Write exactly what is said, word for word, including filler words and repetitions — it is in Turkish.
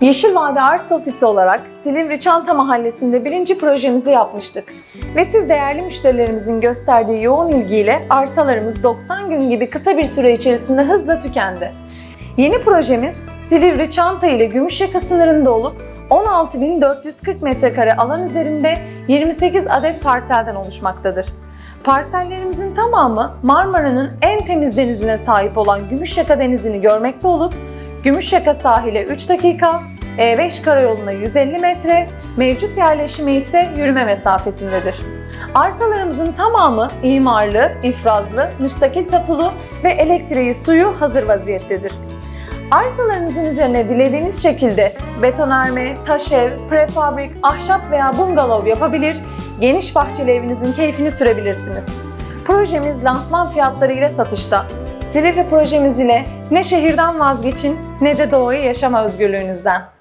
Yeşil Vade Arsa Ofisi olarak Silivri Çanta Mahallesi'nde birinci projemizi yapmıştık. Ve siz değerli müşterilerimizin gösterdiği yoğun ilgiyle arsalarımız doksan gün gibi kısa bir süre içerisinde hızla tükendi. Yeni projemiz Silivri Çanta ile Gümüşyaka sınırında olup on altı bin dört yüz kırk metrekare alan üzerinde yirmi sekiz adet parselden oluşmaktadır. Parsellerimizin tamamı Marmara'nın en temiz denizine sahip olan Gümüşyaka Denizi'ni görmekte olup Gümüşyaka sahile üç dakika, E beş karayoluna yüz elli metre, mevcut yerleşime ise yürüme mesafesindedir. Arsalarımızın tamamı imarlı, ifrazlı, müstakil tapulu ve elektriği, suyu hazır vaziyettedir. Arsalarımızın üzerine dilediğiniz şekilde betonarme, taş ev, prefabrik, ahşap veya bungalov yapabilir, geniş bahçeli evinizin keyfini sürebilirsiniz. Projemiz lansman fiyatları ile satışta. Silivri projemiz ile ne şehirden vazgeçin ne de doğayı yaşama özgürlüğünüzden.